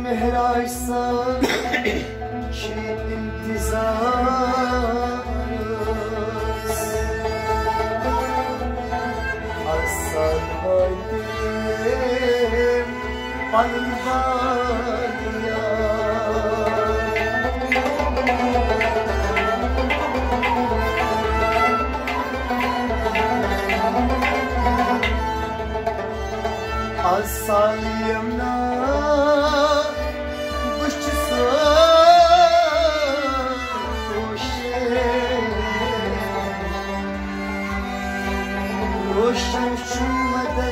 مهراج صار شي انتظار عالصار هايدم عالباليا عالصار يمنا روشن شو مدى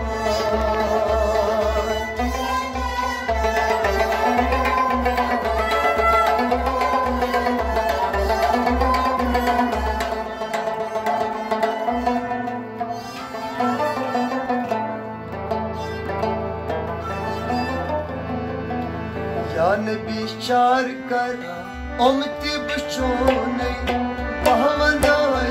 या नबी चार कर उमती बचोने पहवंदाई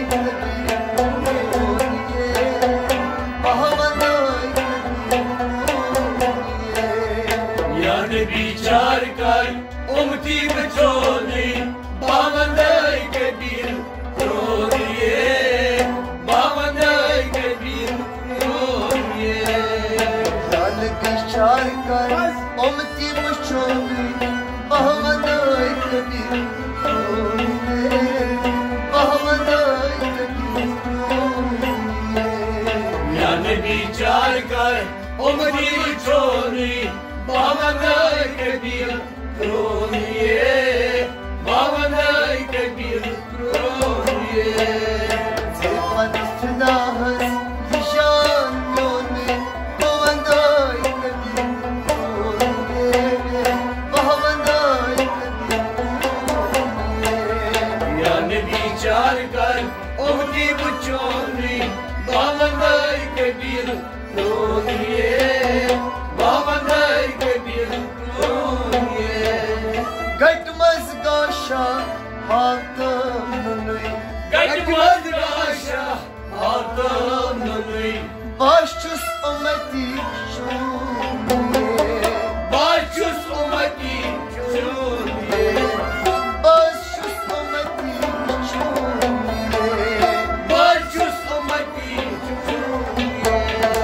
विचार कर उमती बचोने बावंदाई के दिल रो दिए बावंदाई के दिल रो दिए जान विचार कर उमती बचोने बावंदाई के दिल रो दिए बावंदाई के दिल रो दिए जान विचार कर उमती बचोने बावंदाई के दिल रो दिए बावंदाई के दिल रो दिए ज़िफ़त फ़िदाहस निशान मोने बावंदाई के दिल रो दिए बावंदाई के दिल रो दिए यानी विचार कर उमती बचोने बावंदाई के दिल रो दिए बावंदाई के दिल रो दिए गट मज़गाशा हातम नई गट मज़गाशा हातम नई बाशुस उम्मती शूनिए बाशुस उम्मती शूनिए बाशुस उम्मती शूनिए बाशुस उम्मती शूनिए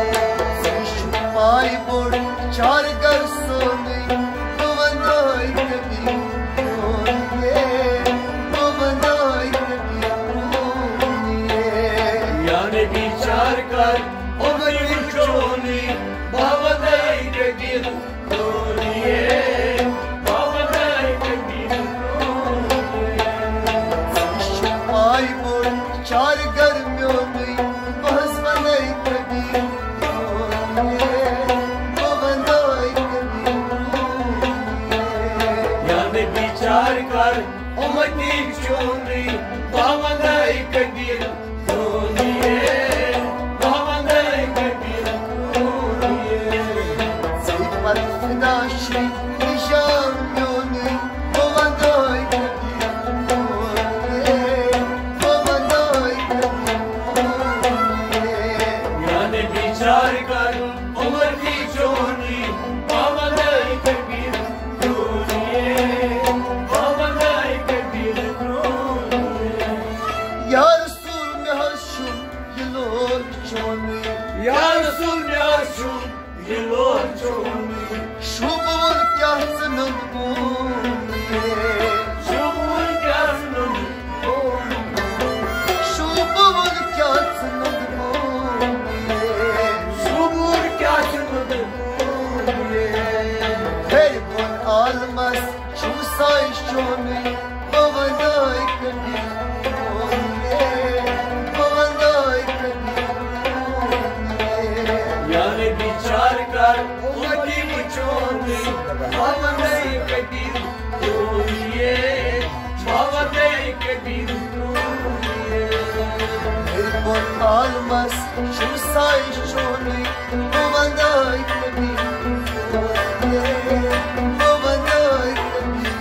शुमाई बोड़ चार कर सोने बावंदाई के दिल रो दिए बावंदाई के दिल रो दिए यानी विचार कर उमती बचोने बावंदाई के दिल रो दिए बावंदाई के दिल रो दिए शुमाई बोड़ चार गर्मियों में बावंदाई के दिल रो दिए बावंदाई के दिल रो दिए यानी विचार कर उमती बचोने बावंदाई के दिल रो दिए बावंदाई के दिल रो दिए ज़िफ़त फ़िदाशी निशान मोने बावंदाई के दिल रो दिए बावंदाई के दिल रो दिए यानी विचार कर उमती बचोने बावंदाई के दिल रो दिए बावंदाई के दिल रो दिए या रसूल में हशुम ये लोग चोने या रसूल याशु ये लोग चोने शुभुल क्या सनद बोले शुभुल क्या सुन शुभुल क्या सनद बोले शुभुल क्या सुन Hey bon almas şu sayşoni bavanday kadi bavanday kadi यानी विचार कर उमती बचोने बावंदाई के दिल रो दिए बावंदाई के दिल रो दिए Hey bon almas şu sayşoni bavanday kadi bavanday kadi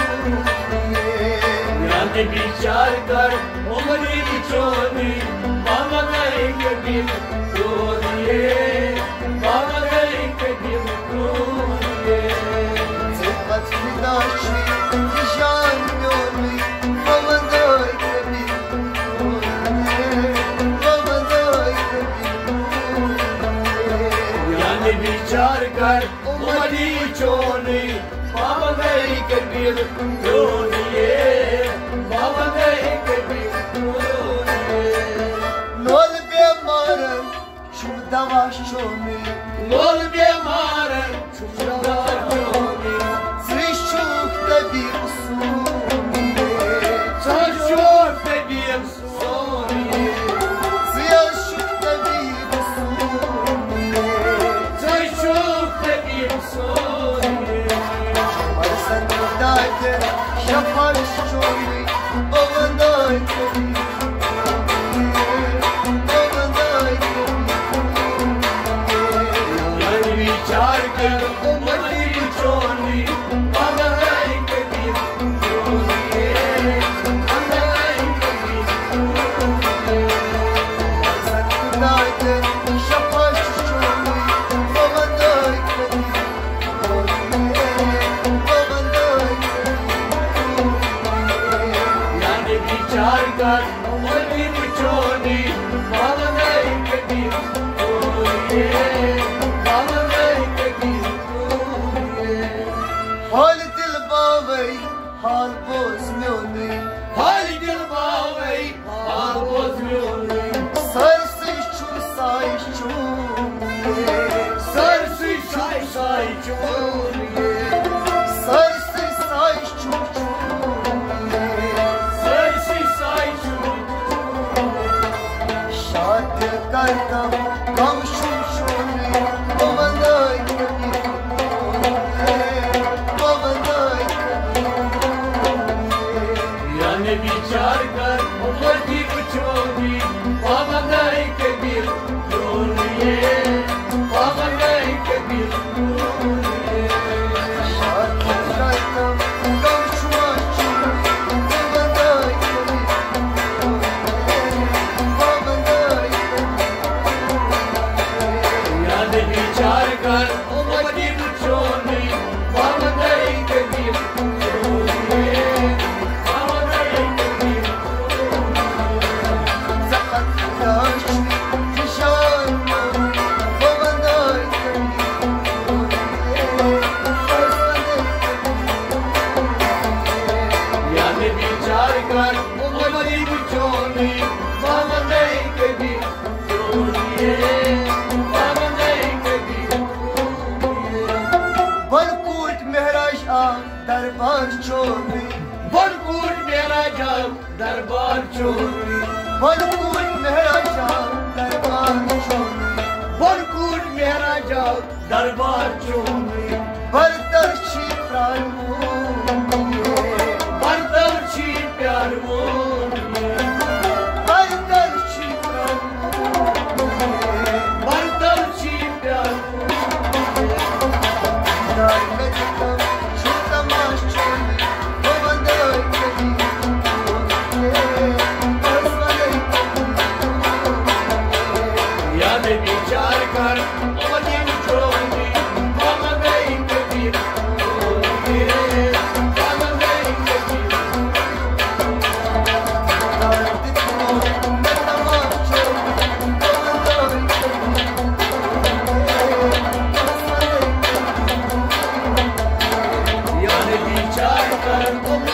यानी विचार कर उमती बचोने बावंदाई के दिल रो दिए बावंदाई के दिल रो दिए nashi Nishan yoni Babandai kabi Babandai kabi Yani vichar kar umari choni Babandai kabi doniye Babandai kabi doniye Nol bemaran Shubdava shoni Nol bemaran Shubdava shoni Zishuk tabi usuniye Zishuk tabi usuniye Zishuk tabi usuniye Zishuk tabi usuniye Arsan dake Şafar şoni Babandai kabi Babandai kabi Yani vichar kar umari choni Babandai kabi doniye Babandai kabi doniye Dake şafar şoni Babandai kabi Babandai Yani vichar kar umari choni Babandai kabi doniye Babandai kabi doniye Hal dil bavey hal bozmuyorni Hali dil bavey hal bozmuyorni Sarsız çur sayçuniye Sarsı say say çoniye Sarsız sayçuniye Sarsı say çoniye Şad kartam kamşum şoni Babandai kabi Babandai kabi Yani vichar kar umari choni Babandai kabi doniye Babandai kabi doniye Şad kartam kamşum şoni Babandai kabi Babandai Yani vichar kar umari choni Babandai kabi doniye Babandai kabi Zakat yaşı nişan yoni Babandai kabi Yani vichar kar umari choni Babandai kabi doniye Babandai kabi doniye Balkut mehraj a darbar çoni Barkut mera jab darbar choni Balkut mehraj a darbar çoni Barkut mera jab darbar choni Bardar çipran muniye Bardar chi pyar moniye Bardar çipran muniye Bardar chi pyar Dar medikam çutamaş çoni Babandai kabi Babandai kabi Yani vichar kar umari choni Babandai kabi doniye Babandai kabi Dar dikmo metamaş çoni Babandai kabi Yani vichar kar umari